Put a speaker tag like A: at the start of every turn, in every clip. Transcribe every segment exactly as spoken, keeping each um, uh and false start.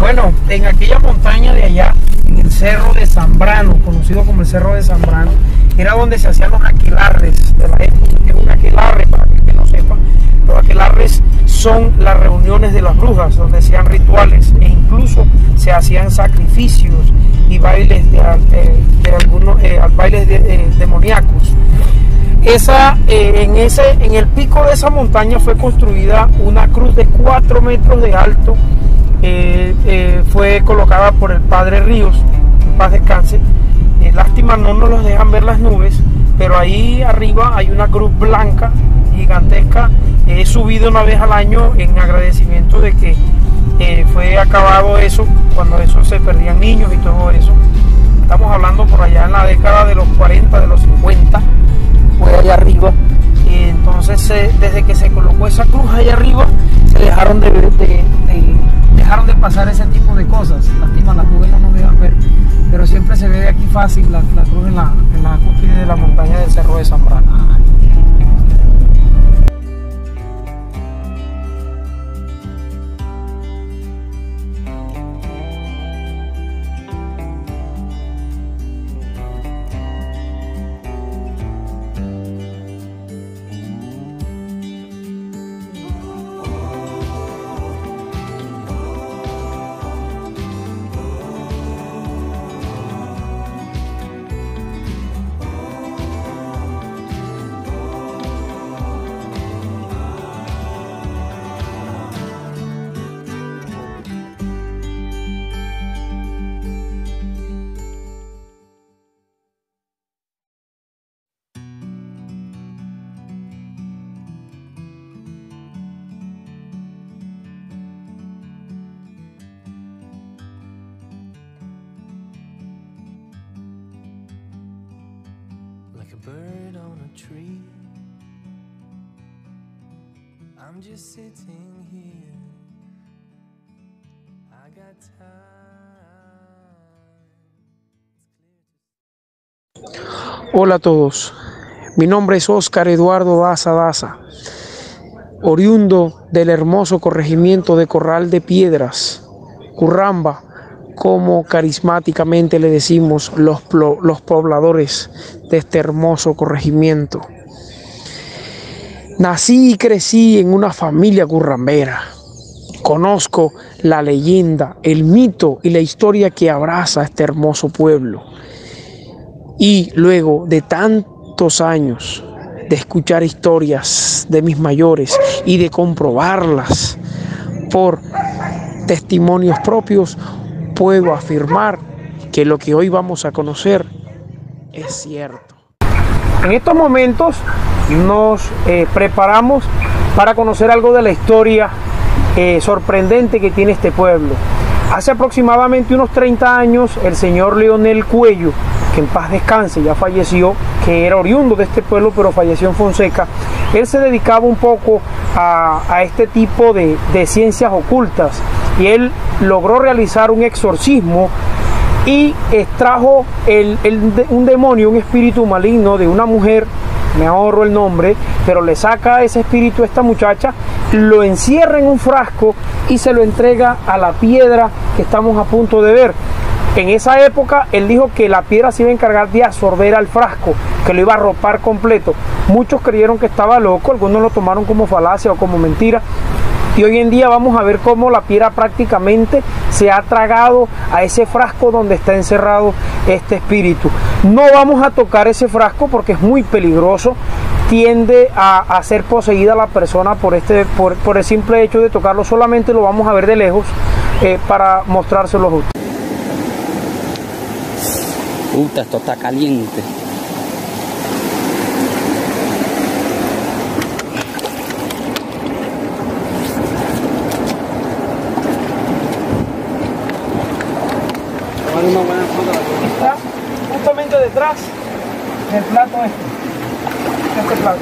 A: Bueno, en aquella montaña de allá, en el Cerro de Zambrano, conocido como el Cerro de Zambrano, era donde se hacían los aquelarres de la época. Que es un aquelarre, para que no sepan, los aquelarres son las reuniones de las brujas, donde hacían rituales e incluso se hacían sacrificios y bailes de, de, de algunos eh, bailes de, de, demoníacos. Esa, eh, en, ese, en el pico de esa montaña fue construida una cruz de cuatro metros de alto. Eh, eh, fue colocada por el padre Ríos, en paz descanse. Eh, lástima no nos los dejan ver las nubes, pero ahí arriba hay una cruz blanca gigantesca. Eh, he subido una vez al año en agradecimiento de que eh, fue acabado eso, cuando eso se perdían niños y todo eso. Estamos hablando por allá en la década de los cuarenta, de los cincuenta, fue allá arriba. Y entonces eh, desde que se colocó esa cruz allá arriba, se dejaron de, de, de, dejaron de pasar ese tipo de cosas. Lástima, las nubes no nos dejan ver, pero siempre se ve de aquí fácil la, la cruz en la, en la cúspide de la montaña del Cerro de Zambrano.
B: Like a bird on a tree, I'm just sitting here. I got time.
A: Hola a todos, mi nombre es Óscar Eduardo Daza Daza, oriundo del hermoso corregimiento de Corral de Piedras, Curramba, como carismáticamente le decimos los, los pobladores de este hermoso corregimiento. Nací y crecí en una familia currambera. Conozco la leyenda, el mito y la historia que abraza este hermoso pueblo. Y luego de tantos años de escuchar historias de mis mayores y de comprobarlas por testimonios propios, puedo afirmar que lo que hoy vamos a conocer es cierto. En estos momentos nos eh, preparamos para conocer algo de la historia eh, sorprendente que tiene este pueblo. Hace aproximadamente unos treinta años, el señor Leonel Cuello, que en paz descanse, ya falleció, que era oriundo de este pueblo, pero falleció en Fonseca. Él se dedicaba un poco a, a este tipo de, de ciencias ocultas, y él logró realizar un exorcismo y extrajo el, el, un demonio, un espíritu maligno de una mujer, me ahorro el nombre, pero le saca ese espíritu a esta muchacha, lo encierra en un frasco y se lo entrega a la piedra que estamos a punto de ver. En esa época él dijo que la piedra se iba a encargar de absorber al frasco, que lo iba a arropar completo. Muchos creyeron que estaba loco, algunos lo tomaron como falacia o como mentira. Y hoy en día vamos a ver cómo la piedra prácticamente se ha tragado a ese frasco donde está encerrado este espíritu. No vamos a tocar ese frasco porque es muy peligroso. Tiende a, a ser poseída la persona por, este, por, por el simple hecho de tocarlo. Solamente lo vamos a ver de lejos eh, para mostrárselo a ustedes.
C: Puta, esto está caliente.
A: Una buena foto. Está justamente detrás del plato este. Este plato.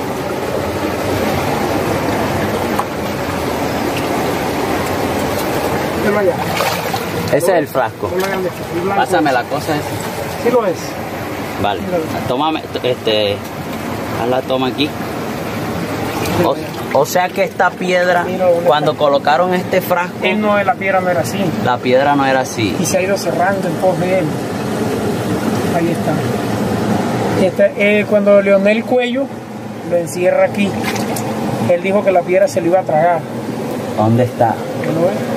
A: Míralo allá.
C: Ese es el frasco. Pásame la cosa esa.
A: Sí lo es.
C: Vale. Tómame, este, haz la toma aquí. Oh, O sea que esta piedra,
A: Mira, ¿dónde
C: cuando
A: está?
C: colocaron este frasco,
A: Él no, la piedra no era así.
C: la piedra no era así.
A: Y se ha ido cerrando en pos de él. Ahí está. Este, eh, cuando Leonel Cuello lo encierra aquí, él dijo que la piedra se lo iba a tragar.
C: ¿Dónde está?
A: ¿Qué lo ves?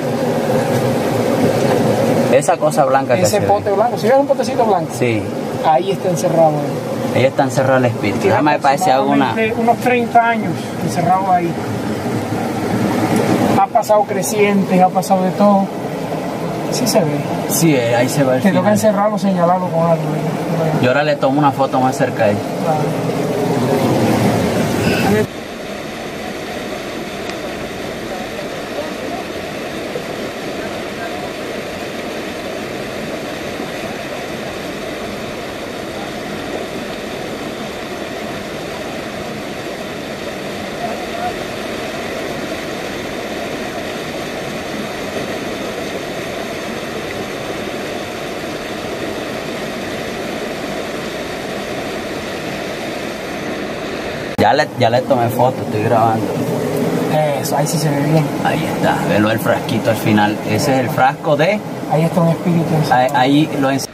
C: Esa cosa blanca que
A: Ese
C: se
A: pote
C: ve.
A: blanco, si ves un potecito blanco,
C: Sí,
A: ahí está encerrado él.
C: ella está encerrada el espíritu.
A: Tiene
C: Déjame ver si hago una...
A: aproximadamente unos treinta años encerrado ahí. Ha pasado crecientes, ha pasado de todo. Sí se ve.
C: Sí, eh, ahí se ve el
A: Te toca
C: final.
A: encerrarlo, señalarlo con algo. ¿eh?
C: Yo ahora le tomo una foto más cerca de él.
A: Claro.
C: Ya le, ya le tomé foto, estoy grabando.
A: Eso, ahí sí se ve bien.
C: Ahí está, velo el frasquito al final. Ese es el frasco de...
A: Ahí está un espíritu
C: Ahí,
A: encerrado.
C: ahí lo encerré.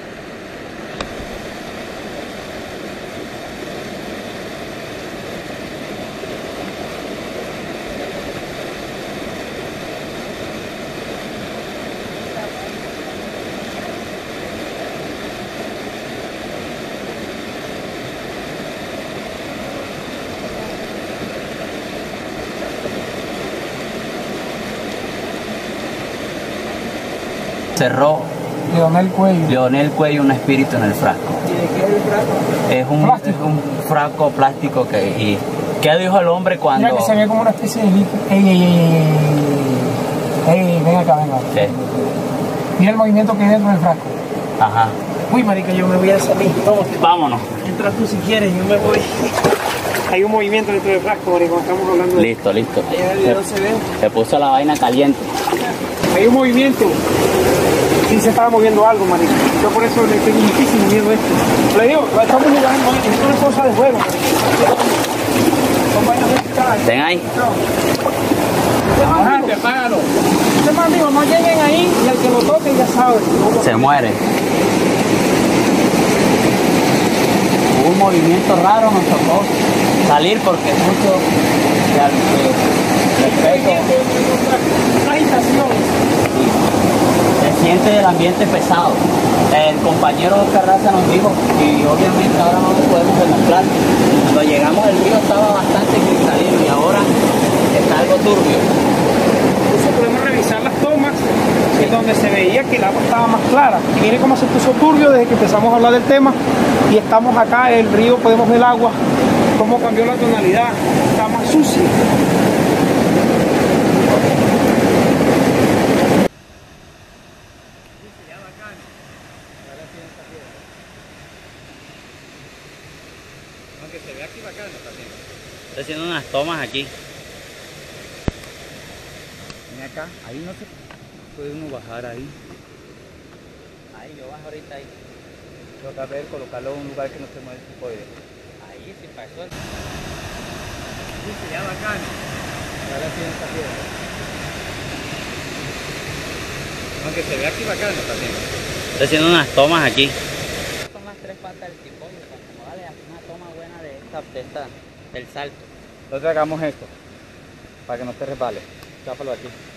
C: Cerró
A: Leonel Cuello.
C: Leonel Cuello un espíritu en el frasco.
A: ¿Y de qué es el frasco?
C: Es un,
A: Plástico.
C: es un frasco plástico que... Y, ¿qué dijo el hombre cuando...?
A: Mira que se ve como una especie de líquido. Ey, ey, ey, ey, ey, ey, ven acá, ven acá.
C: ¿Qué?
A: Mira el movimiento que hay dentro del frasco.
C: Ajá.
A: Uy, marica, yo me voy a salir. Vamos,
C: Vámonos.
A: entra tú si quieres, yo me voy. Hay un movimiento dentro del frasco, marica, estamos hablando de...
C: Listo, listo.
A: Ahí en el video se ve.
C: Se puso la vaina caliente.
A: Hay un movimiento. Sí se estaba moviendo algo, marica. Yo por eso le tengo muchísimo miedo a esto. Le digo, estamos jugando, esto es una cosa de juego. Son vainas de estar.
C: Ven ahí.
A: Bájate, apágalo. Este man dijo, no lleguen ahí y al que lo toque ya sabe.
C: Se muere. Hubo un movimiento raro, nos tocó salir porque mucho de, de, respeto.
A: Una agitación.
C: Se siente el ambiente pesado. El compañero Oscar Raza nos dijo y obviamente ahora no lo podemos demostrar. Cuando llegamos el río estaba bastante cristalino y ahora está algo turbio.
A: Incluso podemos revisar las tomas en donde se veía que el agua estaba más clara. Y mire cómo se puso turbio desde que empezamos a hablar del tema. Y estamos acá, el río, podemos ver el agua, cómo cambió la tonalidad, está más sucia.
C: Aunque se ve aquí bacano también. Estoy haciendo unas tomas aquí. Ven acá, ahí no se puede uno bajar ahí. Ahí, yo bajo ahorita ahí. Toca ver, colocarlo en un lugar que no se mueve el cipoide. Ahí, sí, para eso. Sí, sería bacano. Ahora sí en esta piedra. Aunque se ve aquí bacano también. Estoy haciendo unas tomas aquí. Son las tres patas del cipoide, como dale una toma buena de esta, de esta, del salto. Entonces hagamos esto, para que no te resbale. Chápalo aquí.